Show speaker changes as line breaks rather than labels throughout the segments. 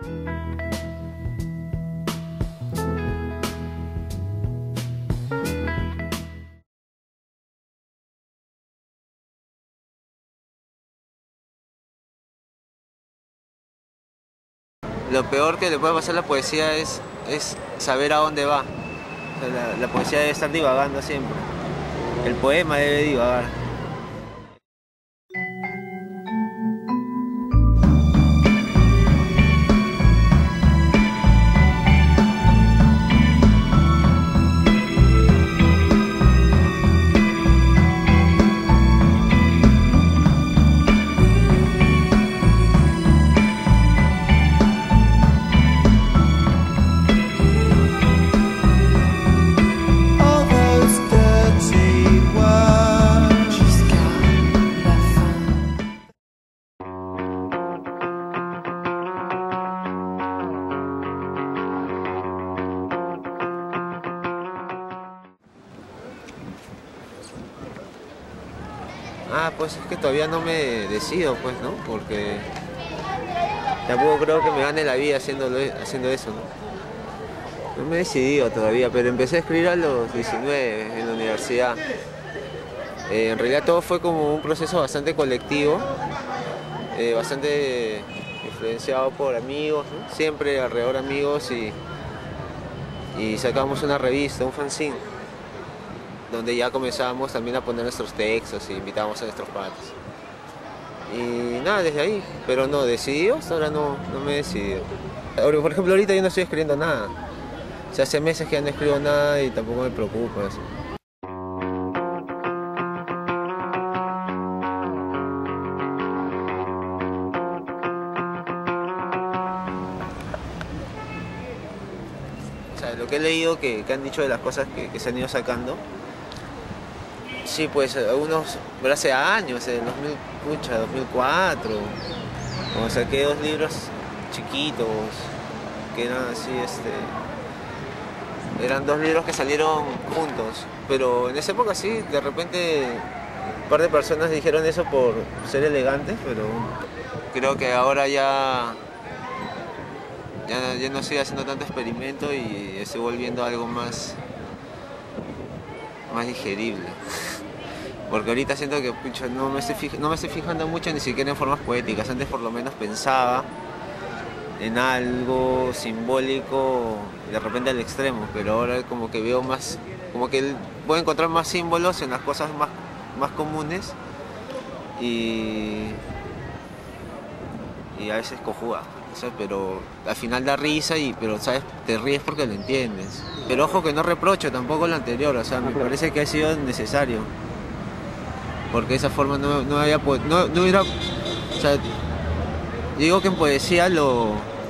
Lo peor que le puede pasar a la poesía es saber a dónde va. O sea, la poesía debe estar divagando siempre. El poema debe divagar. Pues es que todavía no me decido, pues, ¿no? Porque tampoco creo que me gane la vida haciendo eso, ¿no? No me he decidido todavía, pero empecé a escribir a los 19 en la universidad. En realidad todo fue como un proceso bastante colectivo, bastante influenciado por amigos, ¿no? Siempre alrededor amigos y sacamos una revista, un fanzine, donde ya comenzábamos también a poner nuestros textos y invitábamos a nuestros patas. Y nada, desde ahí, pero no, decidido, hasta ahora no me he decidido. Por ejemplo, ahorita yo no estoy escribiendo nada. O sea, hace meses que ya no escribo nada y tampoco me preocupa eso. O sea, lo que he leído que han dicho de las cosas que se han ido sacando. Sí, pues algunos, pero hace años, en 2004, cuando saqué 2 libros chiquitos, que eran así, eran 2 libros que salieron juntos, pero en esa época sí, de repente un par de personas dijeron eso por ser elegantes, pero creo que ahora ya no estoy haciendo tanto experimento y estoy volviendo a algo más digerible. Porque ahorita siento que pucha, no me estoy fijando mucho ni siquiera en formas poéticas. Antes por lo menos pensaba en algo simbólico de repente al extremo, pero ahora como que veo más, como que voy a encontrar más símbolos en las cosas más comunes y a veces cojuda, o sea, pero al final da risa pero sabes, te ríes porque lo entiendes. Pero ojo que no reprocho tampoco lo anterior, o sea, me parece que ha sido necesario. Porque de esa forma no hubiera, o sea, digo que en poesía lo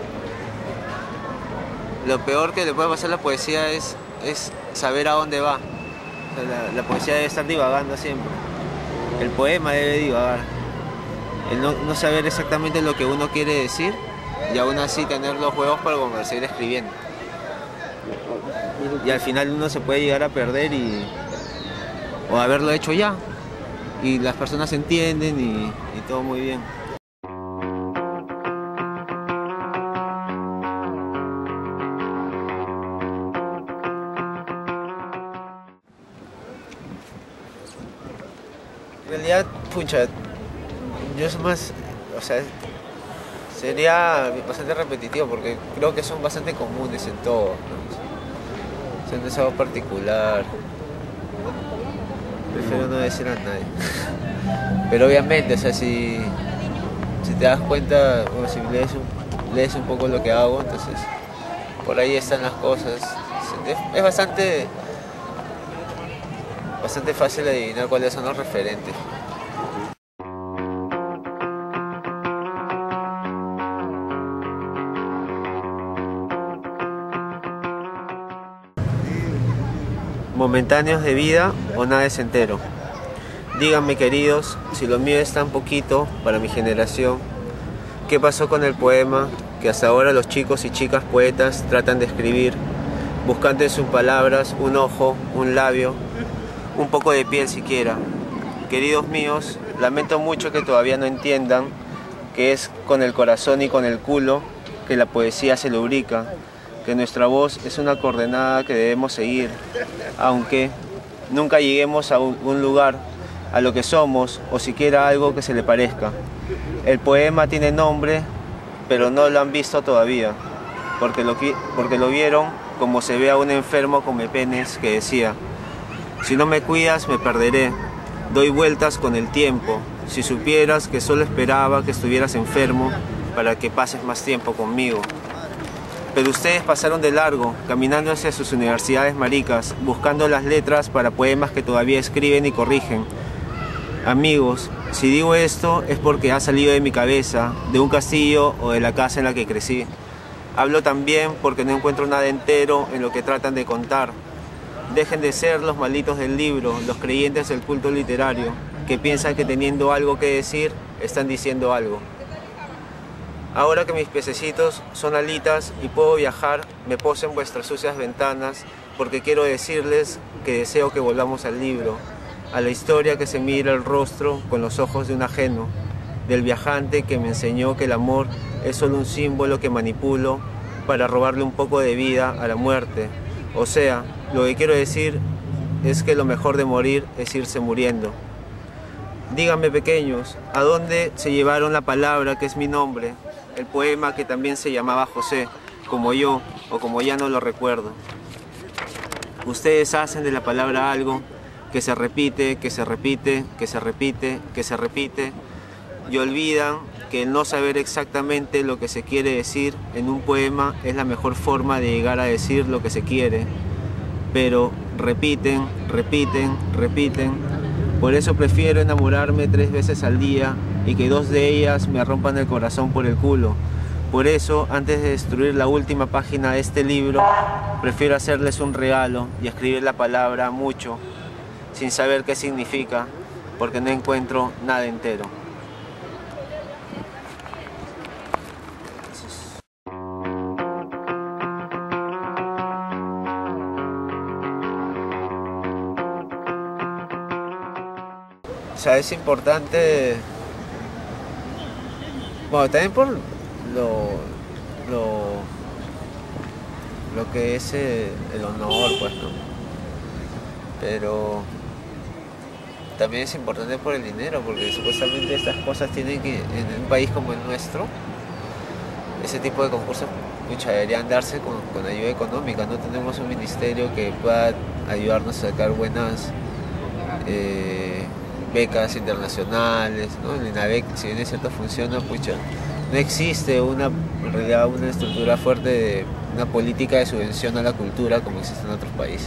peor que le puede pasar a la poesía es saber a dónde va. O sea, la poesía debe estar divagando siempre. El poema debe divagar. El no saber exactamente lo que uno quiere decir y aún así tener los huevos para seguir escribiendo. Y al final uno se puede llegar a perder o haberlo hecho ya. Y las personas entienden y todo muy bien. En realidad, pucha, yo soy más, o sea, sería bastante repetitivo porque creo que son bastante comunes en todo, ¿no? O sea, no es algo particular. Prefiero no decir a nadie. Pero obviamente, o sea, si te das cuenta, o si lees un poco lo que hago, entonces por ahí están las cosas. Es bastante fácil adivinar cuáles son los referentes. Momentáneos de vida o nada es entero. Díganme, queridos, si lo mío es tan poquito para mi generación, ¿qué pasó con el poema que hasta ahora los chicos y chicas poetas tratan de escribir, buscando en sus palabras un ojo, un labio, un poco de piel siquiera? Queridos míos, lamento mucho que todavía no entiendan que es con el corazón y con el culo que la poesía se lubrica, que nuestra voz es una coordenada que debemos seguir, aunque nunca lleguemos a un lugar, a lo que somos o siquiera algo que se le parezca. El poema tiene nombre, pero no lo han visto todavía, porque lo vieron como se ve a un enfermo come penes que decía: si no me cuidas me perderé, doy vueltas con el tiempo, si supieras que solo esperaba que estuvieras enfermo para que pases más tiempo conmigo. Pero ustedes pasaron de largo, caminando hacia sus universidades maricas, buscando las letras para poemas que todavía escriben y corrigen. Amigos, si digo esto es porque ha salido de mi cabeza, de un castillo o de la casa en la que crecí. Hablo también porque no encuentro nada entero en lo que tratan de contar. Dejen de ser los malditos del libro, los creyentes del culto literario, que piensan que teniendo algo que decir, están diciendo algo. Ahora que mis pececitos son alitas y puedo viajar, me poso en vuestras sucias ventanas porque quiero decirles que deseo que volvamos al libro, a la historia que se mira el rostro con los ojos de un ajeno, del viajante que me enseñó que el amor es solo un símbolo que manipulo para robarle un poco de vida a la muerte. O sea, lo que quiero decir es que lo mejor de morir es irse muriendo. Díganme, pequeños, ¿a dónde se llevaron la palabra que es mi nombre? El poema que también se llamaba José, como yo, o como ya no lo recuerdo. Ustedes hacen de la palabra algo que se repite, que se repite, que se repite, que se repite, y olvidan que el no saber exactamente lo que se quiere decir en un poema es la mejor forma de llegar a decir lo que se quiere. Pero repiten, repiten, repiten. Por eso prefiero enamorarme 3 veces al día y que 2 de ellas me rompan el corazón por el culo. Por eso, antes de destruir la última página de este libro, prefiero hacerles un regalo y escribir la palabra mucho, sin saber qué significa, porque no encuentro nada entero. O sea, es importante, bueno, también por lo que es el honor, pues, ¿no? Pero también es importante por el dinero, porque supuestamente estas cosas tienen que, en un país como el nuestro, ese tipo de concursos, mucha, deberían darse con ayuda económica. No tenemos un ministerio que pueda ayudarnos a sacar buenas becas internacionales, ¿no? El INABEC, si bien es cierto, funciona, pucha, no existe en realidad una estructura fuerte de una política de subvención a la cultura como existe en otros países,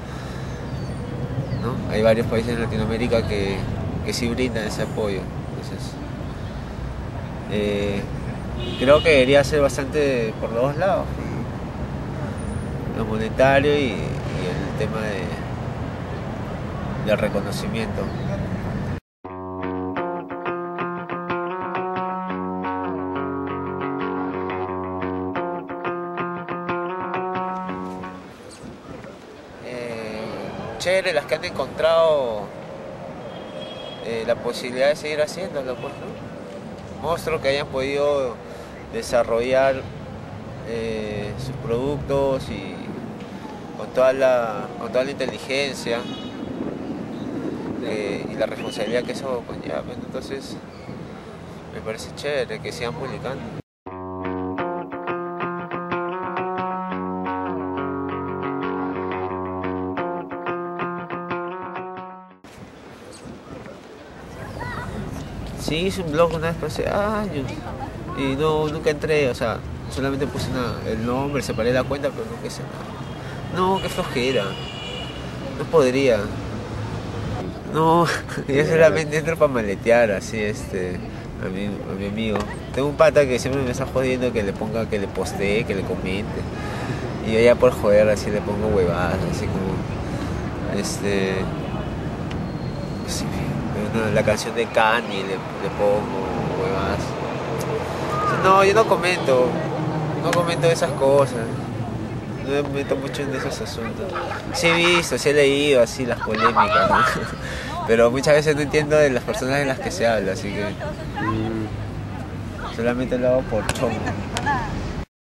¿no? Hay varios países en Latinoamérica que sí brindan ese apoyo. Entonces, creo que debería ser bastante por los dos lados, lo monetario y el tema del reconocimiento. Chévere las que han encontrado la posibilidad de seguir haciéndolo, pues, ¿no? Monstruos que hayan podido desarrollar sus productos y con toda la inteligencia y la responsabilidad que eso conlleva. Entonces me parece chévere que sigan publicando. Sí, hice un blog una vez hace años y nunca entré, o sea, solamente puse el nombre, separé la cuenta, pero nunca hice nada. No, qué flojera, no podría. No, yo solamente entro para maletear así a mi amigo. Tengo un pata que siempre me está jodiendo que le ponga, que le postee, que le comente. Y yo ya por joder así le pongo huevadas, así como sí, la canción de Kanye le pongo huevadas. No, yo no comento esas cosas. No me meto mucho en esos asuntos. Sí he visto, sí he leído así las polémicas, ¿no? Pero muchas veces no entiendo de las personas en las que se habla, así que solamente lo hago por chongo.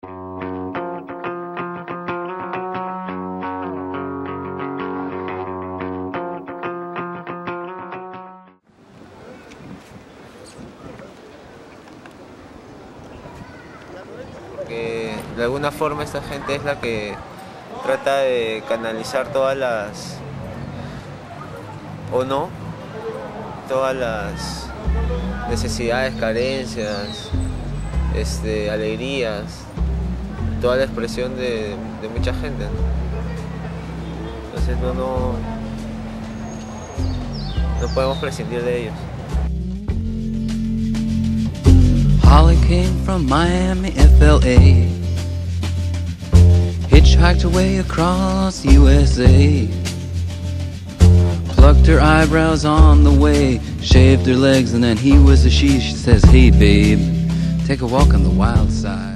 porque de alguna forma esta gente es la que trata de canalizar todas las, o no, todas las necesidades, carencias, alegrías, toda la expresión de mucha gente, ¿no? Entonces no podemos prescindir de ellos.
Holly came from Miami, FLA, hitchhiked away across USA, plucked her eyebrows on the way, shaved her legs, and then he was a she. She says, hey babe, take a walk on the wild side.